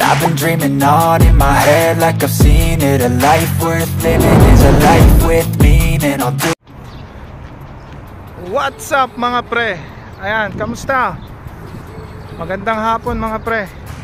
I've been dreaming on in my head like I've seen it. A life worth living is a life with meaning. I'll do. What's up mga pre? Ayan, kamusta? Magandang hapon mga pre.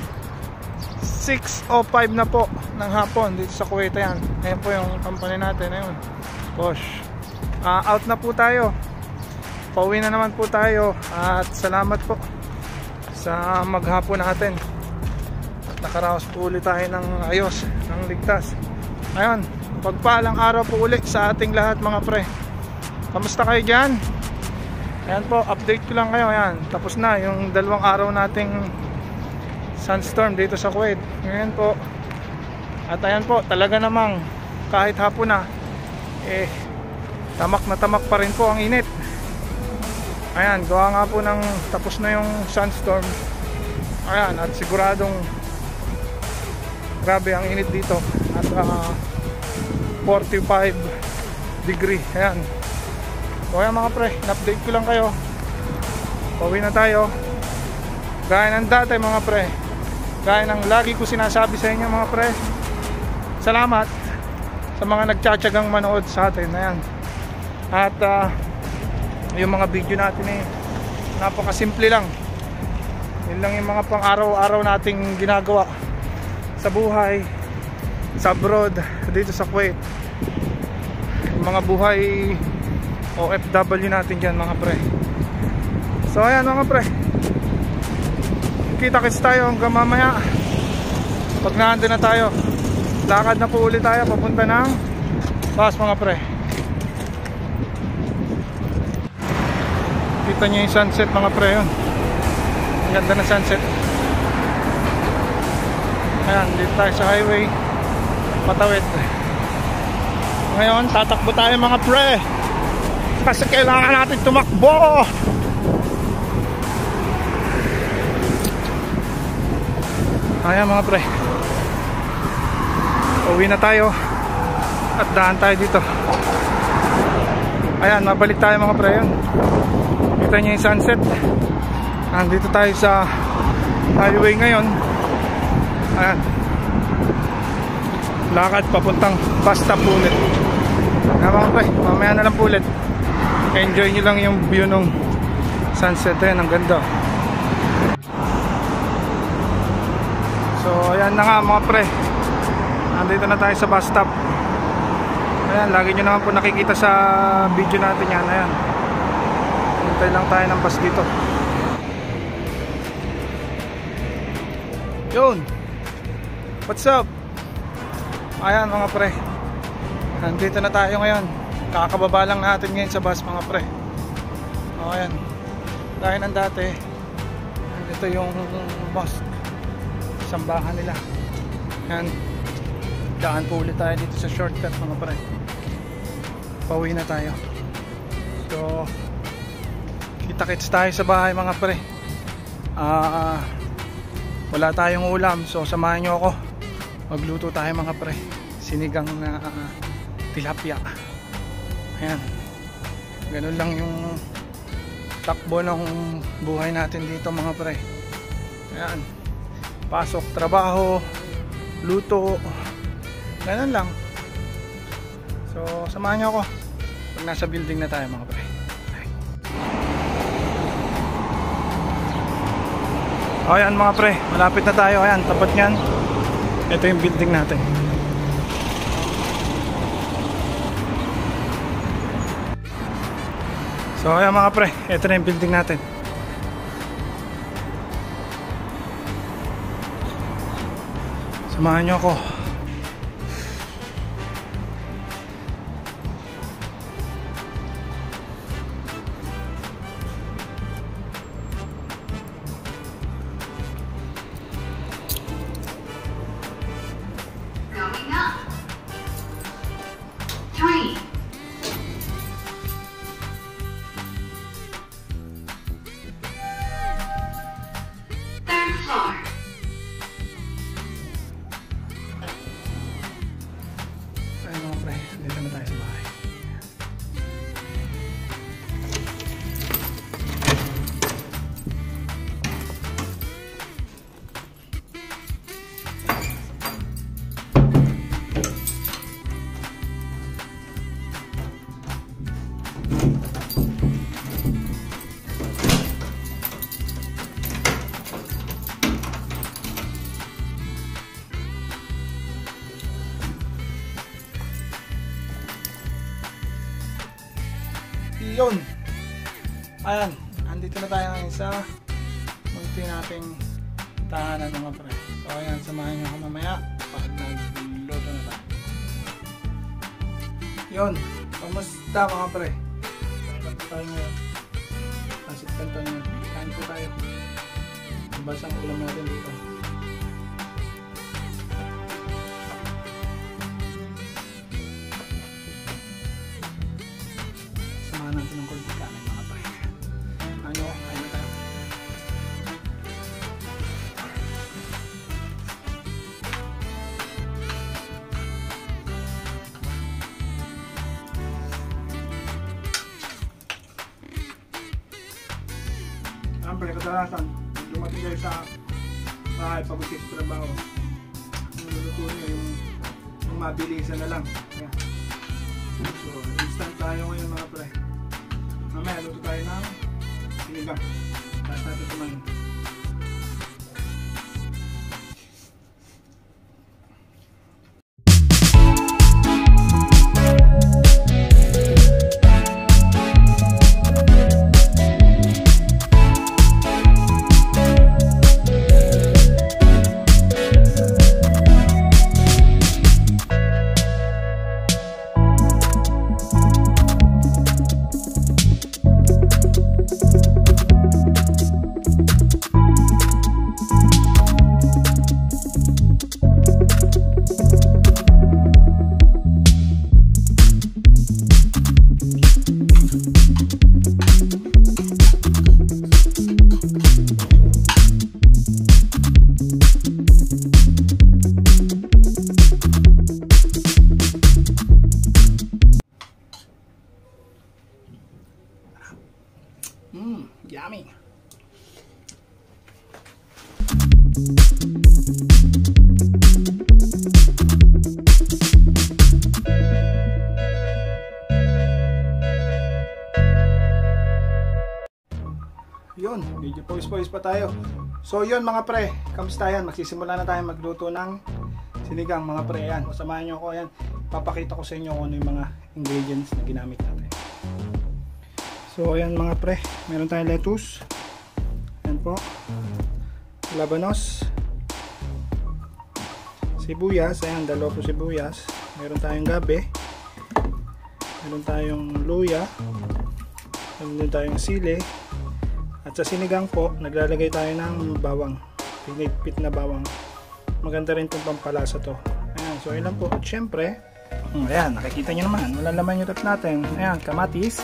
6:05 na po ng hapon dito sa Kuwait. Ayan, ayan po yung company natin. Ayun, Bosch. Out na po tayo. Pauwi na naman po tayo. At salamat po sa maghapon natin. At nakaraos po ulit tayo ng ayos, ng ligtas. Ayun, pagpalang araw po ulit sa ating lahat mga pre. Kamusta kayo dyan? Ayan po, update ko lang kayo. Ayan, tapos na yung 2 araw nating sunstorm dito sa Kuwait. Ngayon po. At ayan po, talaga namang kahit hapon na, tamak na tamak pa rin po ang init. Ayan, gawa nga po ng tapos na yung sunstorm. Ayan, at siguradong grabe ang init dito. At 45 degree. Ayan. So ayan mga pre, in-update ko lang kayo. Pauwi na tayo. Gaya ng dati mga pre, gaya ng lagi ko sinasabi sa inyo mga pre, salamat sa mga nagtsatsagang manood sa atin. Ayan. At yung mga video natin napakasimple lang. Yun lang yung mga pang araw-araw nating ginagawa sa buhay, sa abroad, dito sa Kuwait. Yung mga buhay OFW natin dyan mga pre. So ayan mga pre, kita-kits tayo hanggang mamaya. Pag naandun na tayo, lakad na po ulit tayo papunta ng bus mga pre. Kita nyo yung sunset mga pre, yun. Ang ganda na sunset. Ayan, dito tayo sa highway Patawid. Ngayon tatakbo tayo mga pre, kasi kailangan natin tumakbo. Ayan mga pre, uwi na tayo at daan tayo dito. Ayan, mabalik tayo mga pre. Yun, kita nyo yung sunset. Nandito tayo sa highway ngayon. Ayan, lakad papuntang bus stop ulit. Ayan mga pre, mamaya na lang po ulit. Enjoy nyo lang yung view ng sunset. Ayan, ang ganda. So ayan na nga mga pre, nandito na tayo sa bus stop. Ayan, lagi nyo naman po nakikita sa video natin yan. Ayan, hintay lang tayo ng bus dito. Yun, what's up? Ayan mga pre, nandito na tayo ngayon. Kakababa lang natin ngayon sa bus mga pre. O ayan, dahil ng dati ito yung bus, sambahan nila. Ayan, daan po ulit tayo dito sa shortcut mga pre. Pauwi na tayo. So kita-kits tayo sa bahay mga pre. Wala tayong ulam, so samahan nyo ako. Magluto tayo mga pre, sinigang na tilapia. Ayan, ganun lang yung takbo ng buhay natin dito mga pre. Ayan, pasok, trabaho, luto, ganun lang. So samahan nyo ako pag nasa building na tayo mga pre. Ayan mga pre, malapit na tayo. Ayan, tapat nyan, ito yung building natin. So ayan mga pre, ito na yung building natin. Samahan nyo ako. Going up. 3. Third floor. Yun. Ayan. Andito na tayo ngayon sa munti nating tahanan mga pre. So ayan, samahan nyo ako mamaya pag nagluto na tayo. Yun. Kamusta mga pre? Kamusta tayo ngayon? Pasit kanto nyo. Kain po tayo. Basang ulam natin dito. Samahan natin ng konti kanin mga pre. Ano? Kain na tayo. Siyempre, kadalasan dumating kayo sa bahay pagkakit sa trabaho, ang luluto nyo yung mabilisan na lang. Ayan. So, instant tayo ngayon mga pre. Mamaya luto tayo ng sinigang. Tapos natin kumain. Yummy. Yun, medyo pawis-pawis pa tayo. So yun mga pre, kamusta yan? Magsisimula na tayo magluto ng sinigang mga pre. Yan, samahan nyo ako yan. Papakita ko sa inyo kung ano yung mga ingredients na ginamit natin. So ayan mga pre, meron tayong lettuce. Ayan po. Labanos. Sibuyas, ayan, dalawa po sibuyas. Meron tayong gabi. Meron tayong luya. Meron tayong sili. At sa sinigang po, naglalagay tayo ng bawang. Pinigpit na bawang. Maganda rin itong pampalasa to. Ayan, so ayan lang po. At syempre, ayan, nakikita nyo naman. Walang laman yung rep natin. Ayan, kamatis.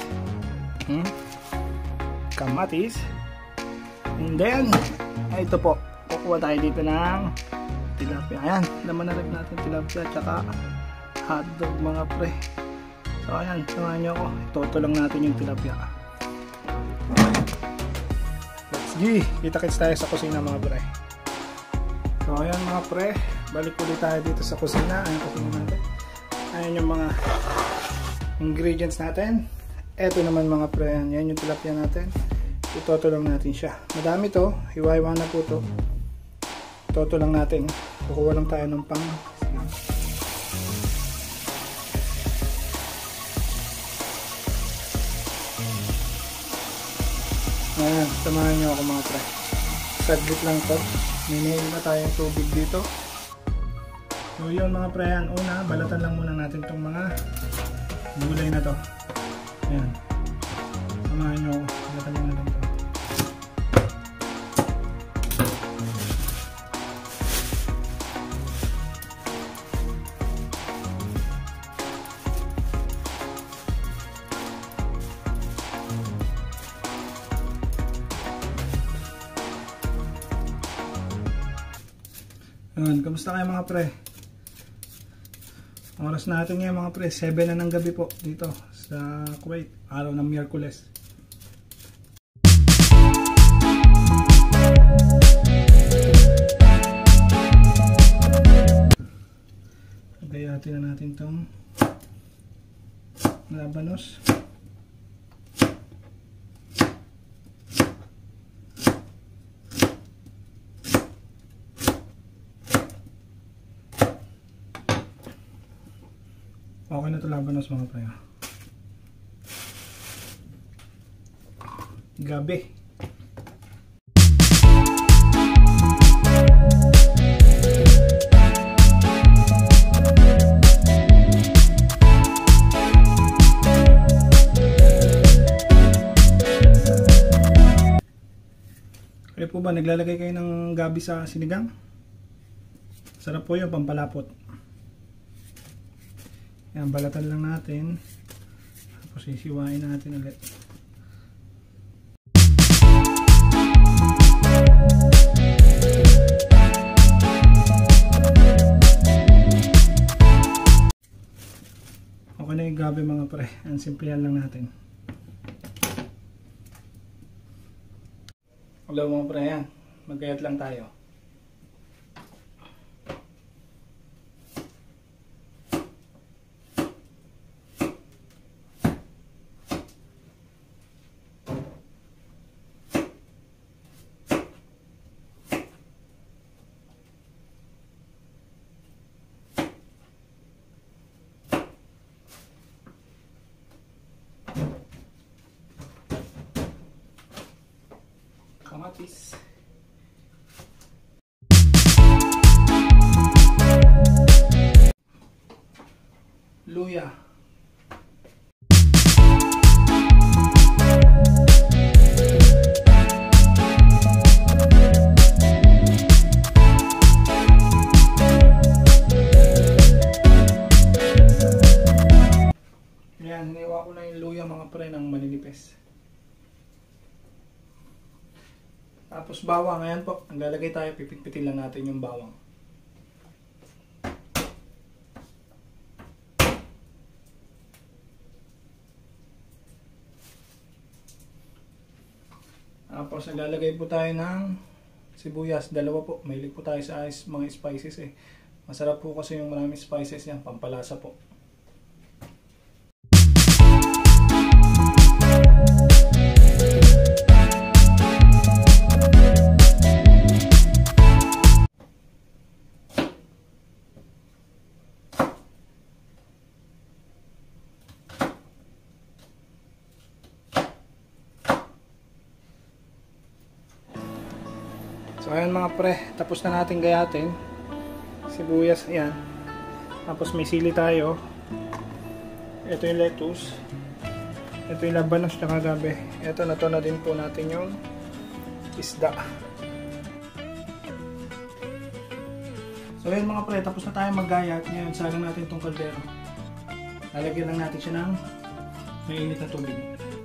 Kamatis. And then ito po, kukuha tayo dito ng tilapia. Ayan, laman na rin natin tilapia tsaka hotdog mga pre. So ayan, samahan nyo ako. Itoto lang natin yung tilapia. Let's go. Kita-kits tayo sa kusina mga pre. So ayan mga pre, balik ulit tayo dito sa kusina. Ayan kusina natin. Ayan yung mga ingredients natin. Eto naman mga pre, yan yung tilapia natin. Itoto lang natin siya. Madami to, hiwa-hiwa na po to. Itoto lang natin. Kukuha lang tayo ng pang. Ayan, samahan nyo ako mga pre. Saglit lang to. Ninail na tayong tubig dito. So yun mga pre, yan. Una, balatan lang muna natin itong mga gulay na to. Ayan. Samahan nyo ako. Balatan lang natin to. Ayan, kamusta kayo mga pre? Oras natin ngayon mga pre, 7 na ng gabi po dito sa Kuwait, araw ng Miyerkules. Lagayatin na natin itong labanos. Okay na ito labanos mga pre. gabi. Kaya po ba naglalagay kayo ng gabi sa sinigang? Sarap po yun, pampalapot. Yan, balatan lang natin. Tapos sisiwain natin ulit. Okay na yung gabi mga pre. Ang simplihan lang natin. Hello mga pre, yan. Magkayat lang tayo. Kamatis. Luya. Yan, hiniwa ko na yung luya mga pre ng maninipis. Tapos bawang, ayan po, naglalagay tayo, pipit-pitin lang natin yung bawang. Tapos naglalagay po tayo ng sibuyas, dalawa po, mahilig po tayo sa mga spices eh. Masarap po kasi yung maraming spices yan, pampalasa po. So ayan mga pre, tapos na natin gayatin. Sibuyas, ayan. Tapos may sili tayo. Ito yung lettuce. Ito yung labanos tsaka gabi. Ito na to na din po natin yung isda. So ayan mga pre, tapos na tayo maggayat. Ngayon salang natin itong kaldero. Lalagyan lang natin siya ng mainit na tubig.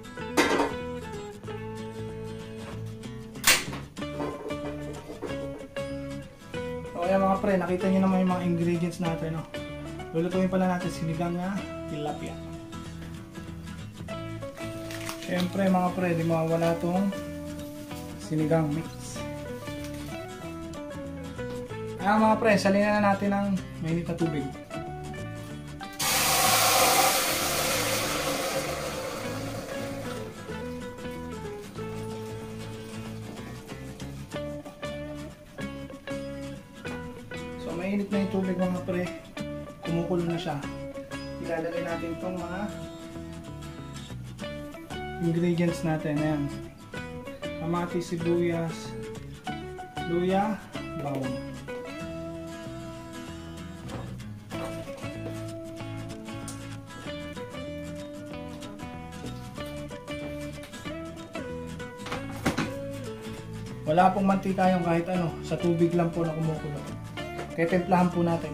Kaya mga pre, nakita nyo naman yung mga ingredients natin, no? Lulutuin pala natin sinigang na tilapia. Siyempre mga pre, di mawawala itong sinigang mix. Mga pre, salinan na natin ng mainit na tubig. Mainit na yung tubig mga pre, kumukulo na siya. Ilalagay natin itong mga ingredients natin. Ayan, kamatis, sibuyas, luya, bawang. Wala pong mantika yung kahit ano, sa tubig lang po na kumukulo. Kaya templahan po natin.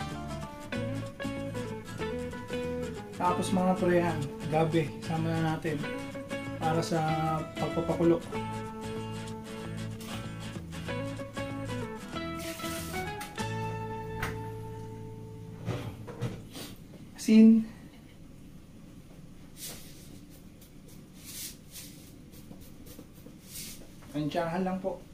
Tapos mga pre, yan, gabi, sama na natin para sa pagpapakulo. Asin. Tansyahan lang po.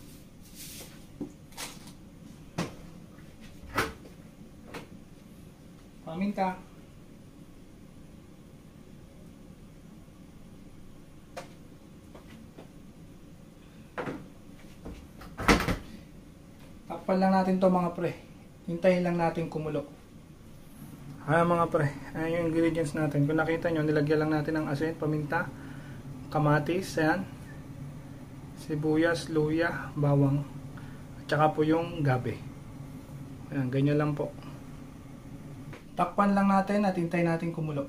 Paminta. Takpan lang natin to mga pre. Hintayin lang natin kumulo. Mga pre, ayan yung ingredients natin. Kung nakita nyo, nilagyan lang natin ng asin, paminta, kamatis, ayan. sibuyas, luya, bawang, at saka po yung gabi. Ayan, ganyan lang po. Takpan lang natin at hintayin natin kumulo.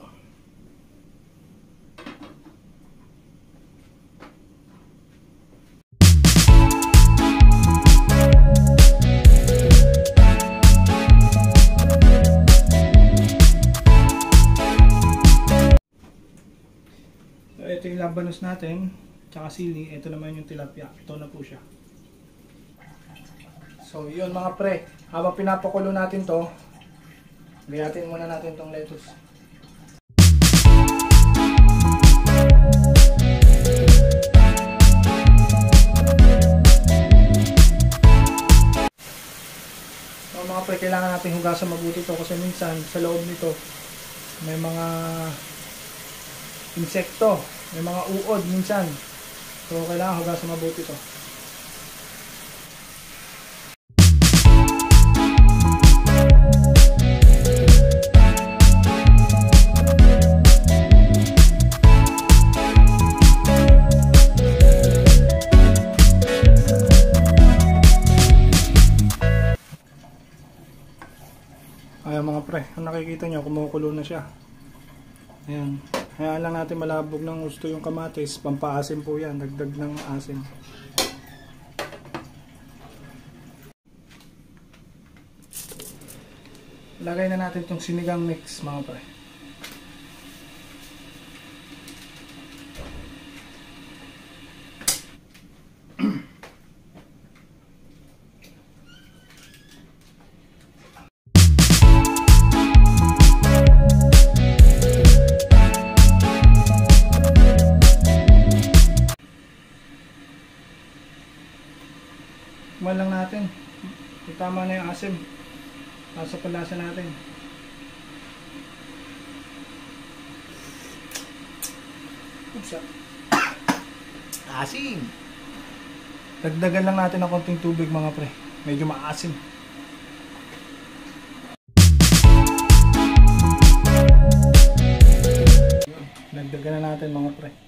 So ito yung labanos natin, tsaka sili. Ito naman yung tilapia. Ito na po siya. So yun mga pre, habang pinapakulo natin to, gayatin muna natin tong lettuce. So mga pre, kailangan natin hugasan mabuti to kasi minsan sa loob nito may mga insekto, may mga uod minsan. So kailangan hugasan mabuti to. Ayan mga pre, kung nakikita nyo, kumukulo na siya. Ayan. Hayaan lang natin malabog ng gusto yung kamatis. Pampaasim po yan, dagdag ng asim. Lagay na natin itong sinigang mix mga pre. Lang natin. Tama na yung asim. Nasa palasa natin. Oops. Asim. Dagdagan lang natin ng konting tubig mga pre. Medyo maasim. Dagdagan na natin mga pre.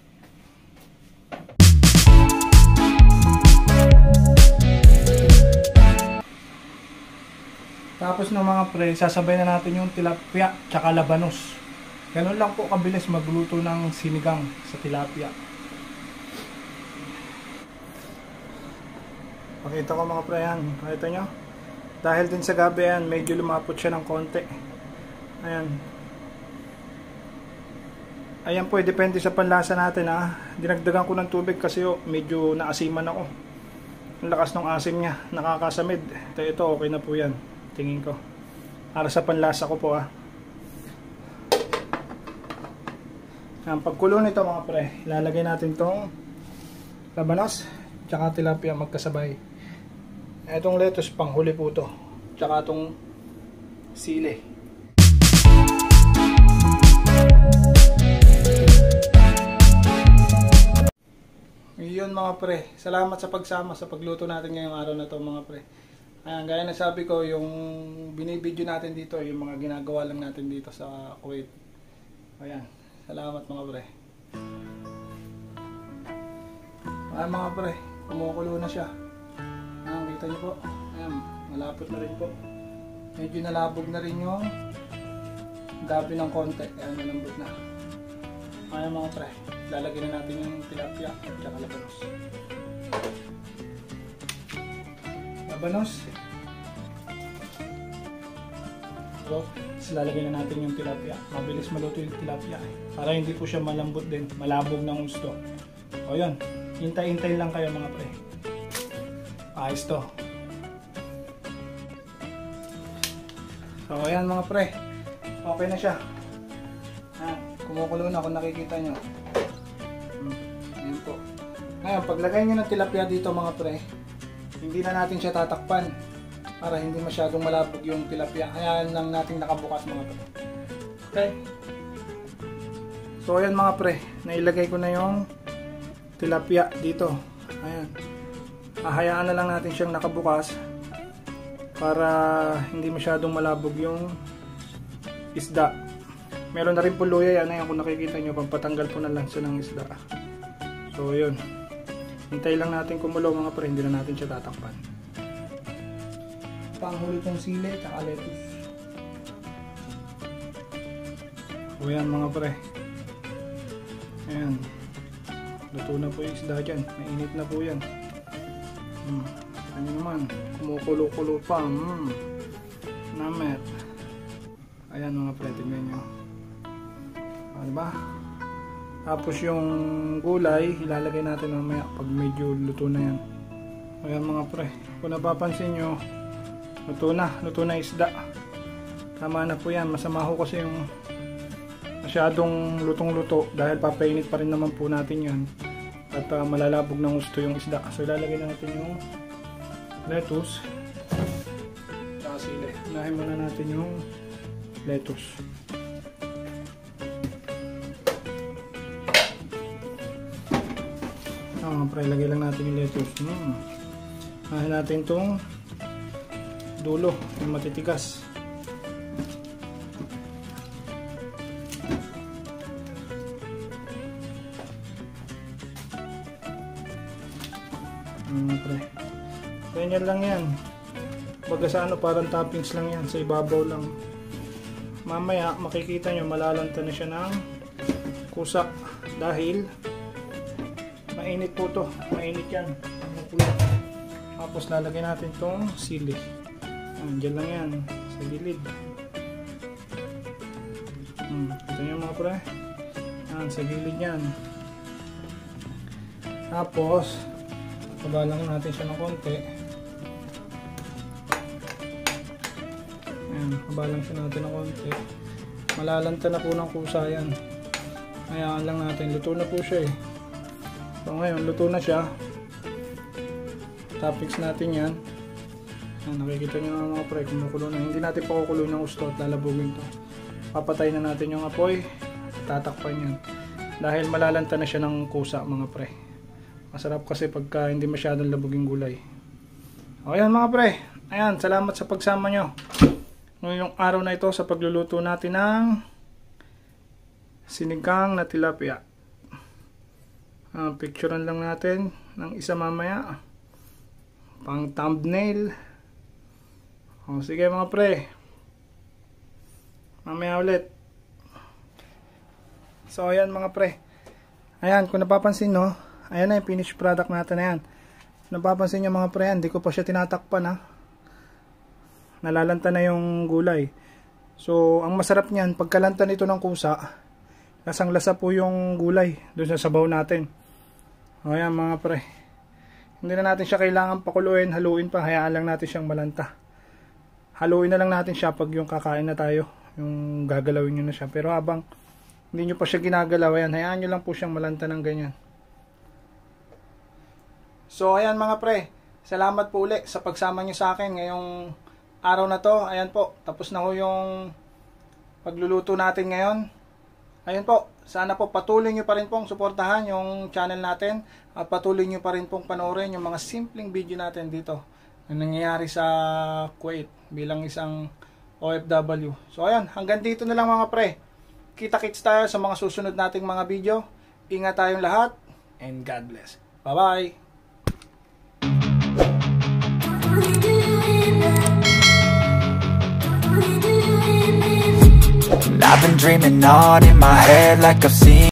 Tapos ng mga pre, sasabay na natin yung tilapia tsaka labanos. Ganun lang po kabilis magluto ng sinigang sa tilapia. Pakita ko mga pre yan. Pakita nyo. Dahil din sa gabi yan, medyo lumapot siya ng konti. Ayan. Ayan po, depende sa panlasa natin ha. Dinagdagan ko ng tubig kasi medyo naasiman ako. Ang lakas ng asim niya, nakakasamid. Ito okay na po yan. Tingin ko. Para sa panlasa ko po Ang pagkulo nito mga pre, ilalagay natin tong labanos tsaka tilapia magkasabay. Itong lettuce pang huli po to. Tsaka tong sili. Yun mga pre, salamat sa pagsama sa pagluto natin ngayong araw na to mga pre. Ayan, gaya na sabi ko, yung binibideo natin dito, yung mga ginagawa lang natin dito sa Kuwait. Ayan, salamat mga pre. Ayan mga pre, kumukulo na siya. Ayan, kita nyo po. Ayan, malapot na rin po. Medyo nalabog na rin yung gabi ng konti. Ayan, malambot na. Ayan mga pre, lalagyan na natin yung tilapia at saka labanos. Labanos. So, lalagyan na natin yung tilapia. Mabilis maluto yung tilapia para hindi po siya malambot din, malabog ng gusto. O yun, hintay-hintay lang kayo mga pre. Ayos to. So ayan mga pre, okay na siya. Kumukulo na kung nakikita nyo. Ayan po. Ngayon, paglagay nyo ng tilapia dito mga pre, hindi na natin siya tatakpan para hindi masyadong malabog yung tilapia. Ayan lang natin nakabukas mga pre. Okay? So ayan mga pre, nailagay ko na yung tilapia dito. Ayan. Hahayaan na lang natin siyang nakabukas para hindi masyadong malabog yung isda. Meron na rin po luya yan. Ayan, kung nakikita nyo, pampatanggal po na lang siya ng isda. So yun. Hintay lang natin kumulo mga pre, hindi na natin siya tatakpan. Panghuli kong sili at lettuce. O yan mga pre. Ayan. Luto na po yung isda dyan. Mainit na po yan. Ano naman, kumukulo-kulo pa. Namet. Ayan mga pre, tingnan nyo. Diba? Tapos yung gulay, ilalagay natin mamaya pag medyo luto na yan. Ayan mga pre, kung napapansin nyo, luto na isda. Tama na po yan, masama ho kasi yung masyadong lutong-luto dahil papainit pa rin naman po natin yan at malalabog ng gusto yung isda. So ilalagay natin yung lettuce tsaka sili. Unahin muna natin yung lettuce. Pre, ilagay lang natin yung lettuce. Unahin natin itong dulo, yung matitigas. Pre, ganyan lang yan. Baga sa ano, parang toppings lang yan, sa ibabaw lang. Mamaya makikita nyo malalanta na siya ng kusa dahil mainit po to, mainit yan. Tapos lalagay natin tong sili. Diyan lang yan sa gilid. Ito yung mga pre, sa gilid yan. Tapos pabalang natin siya ng konti. Ayan, pabalang siya natin ng konti. Malalanta na po ng kusa yan. Hayaan lang natin, luto na po siya eh. So ngayon, luto na siya. Toppings natin yan. Ayan, nakikita nyo na mga pre, kumukulo na. Hindi natin pakukulo ng gusto at lalabugin to. Papatay na natin yung apoy. Tatakpan yan. Dahil malalanta na siya ng kusa mga pre. Masarap kasi pagka hindi masyadong labuging gulay. O ayan mga pre. Ayan, salamat sa pagsama nyo ngayong araw na ito sa pagluluto natin ng sinigang na tilapia. Picturean lang natin ng isa mamaya. Pang thumbnail. O sige mga pre. Mamaya ulit. So ayan mga pre. Ayan, kung napapansin no, ayan na yung finished product natin na yan. Napapansin nyo mga pre, hindi ko pa siya tinatakpan ha. Nalalanta na yung gulay. So, ang masarap niyan, pagkalanta nito ng kusa, lasang-lasa po yung gulay doon sa sabaw natin. O ayan mga pre. Hindi na natin siya kailangan pakuluin, haluin pa, hayaan lang natin siyang malanta. Haluin na lang natin siya pag yung kakain na tayo. Yung gagalawin nyo na siya. Pero habang hindi nyo pa siya ginagalaw, ayan, hayaan nyo lang po siyang malanta ng ganyan. So ayan mga pre, salamat po ulit sa pagsama nyo sa akin ngayong araw na to. Ayan po, tapos na ho yung pagluluto natin ngayon. Ayan po, sana po patuloy nyo pa rin pong suportahan yung channel natin at patuloy nyo pa rin pong panoorin yung mga simpleng video natin dito na nangyayari sa Kuwait bilang isang OFW. So ayan, hanggang dito na lang mga pre. Kita-kits tayo sa mga susunod nating mga video. Ingat tayong lahat and God bless. Bye-bye! I've been dreaming on in my head like I've seen